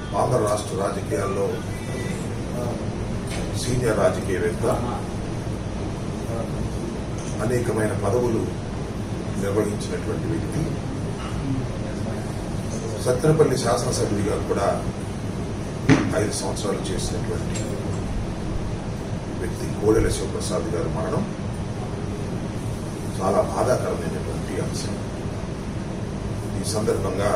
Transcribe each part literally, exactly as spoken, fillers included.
ఆంధ్ర రాష్ట్ర రాజకీయాల్లో సీనియర్ రాజకీయవేత్త, అనేకమైన పదవులు నిర్వహించినటువంటి వ్యక్తి, సత్తెనపల్లి శాసనసభ్యుడిగా కూడా ఐదు సంవత్సరాలు చేసినటువంటి వ్యక్తి కోడెల శివప్రసాద్ గారి మరణం చాలా బాధాకరమైనటువంటి అంశం. ఈ సందర్భంగా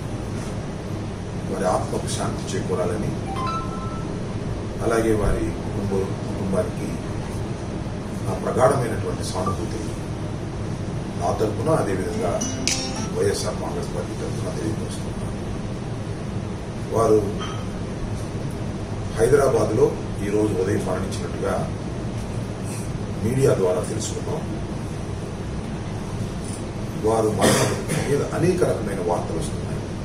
వారి ఆత్మకు శాంతి చేకూరాలని, అలాగే వారి కుటుంబ కుటుంబానికి నా ప్రగాఢమైనటువంటి సానుభూతి నా తరఫున, అదేవిధంగా వైఎస్ఆర్ కాంగ్రెస్ పార్టీ తరఫున తెలియపరుస్తున్నాను. వారు హైదరాబాద్లో ఈరోజు ఉదయం మరణించినట్టుగా మీడియా ద్వారా తెలుసుకున్నాం. వారు మరణం మీద అనేక రకమైన వార్తలు వస్తున్నాయి.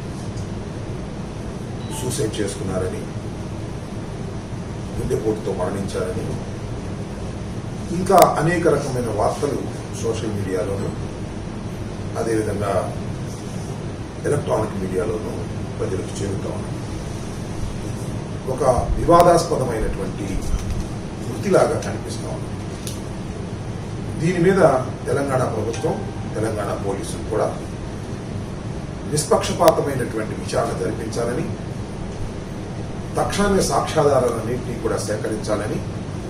సూసైడ్ చేసుకున్నారని, గుండెపోటుతో మరణించారని, ఇంకా అనేక రకమైన వార్తలు సోషల్ మీడియాలోనూ అదేవిధంగా ఎలక్ట్రానిక్ మీడియాలోనూ ప్రజలకు చేరుతా ఉన్నాయి. ఒక వివాదాస్పదమైనటువంటి వృత్తిలాగా కనిపిస్తా ఉంది. దీని మీద తెలంగాణ ప్రభుత్వం, తెలంగాణ పోలీసులు కూడా నిష్పక్షపాతమైనటువంటి విచారణ జరిపించాలని, తక్షణమే సాక్ష్యాధారాలన్నింటినీ కూడా సేకరించాలని,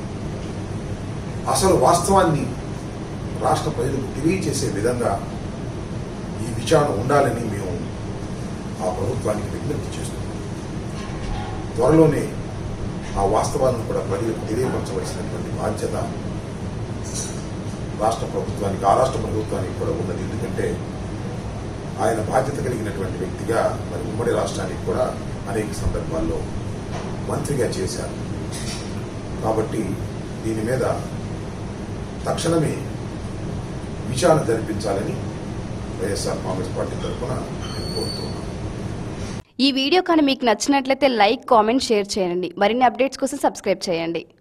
అసలు వాస్తవాన్ని రాష్ట్ర ప్రజలకు తెలియజేసే విధంగా ఈ విచారణ ఉండాలని మేము ఆ ప్రభుత్వానికి విజ్ఞప్తి చేస్తున్నాం. త్వరలోనే ఆ వాస్తవాలను కూడా ప్రజలకు తెలియపరచవలసినటువంటి బాధ్యత రాష్ట్ర ప్రభుత్వానికి, ఆ రాష్ట్ర ప్రభుత్వానికి కూడా ఉన్నది. ఎందుకంటే ఆయన బాధ్యత కలిగినటువంటి వ్యక్తిగా మరి ఉమ్మడి రాష్ట్రానికి కూడా అనేక సందర్భాల్లో మంత్రిగా చేశారు. కాబట్టి దీని మీద తక్షణమే విచారణ జరిపించాలని వైఎస్ఆర్ కాంగ్రెస్ పార్టీ తరఫున నేను కోరుతున్నాను. ఈ వీడియో కానీ మీకు నచ్చినట్లయితే లైక్, కామెంట్, షేర్ చేయండి. మరిన్ని అప్డేట్స్ కోసం సబ్స్క్రైబ్ చేయండి.